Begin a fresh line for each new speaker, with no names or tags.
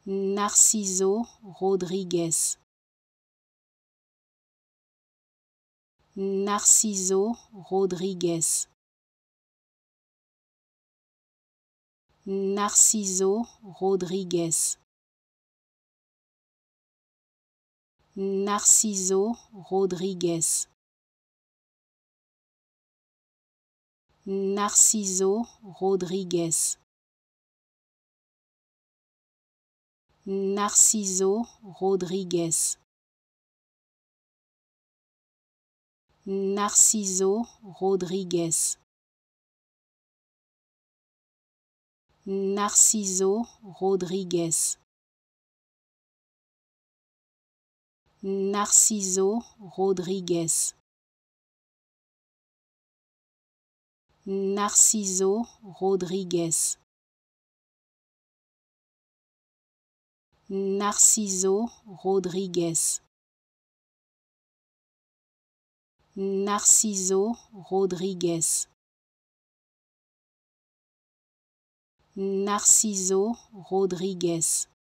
Narciso Rodrigues. Narciso Rodrigues. Narciso Rodrigues. Narciso Rodrigues. Narciso Rodrigues. Narciso Rodrigues. Narciso Rodrigues. Narciso Rodrigues. Narciso Rodrigues. Narciso Rodrigues. Narciso Rodrigues. Narciso Rodrigues. Narciso Rodrigues.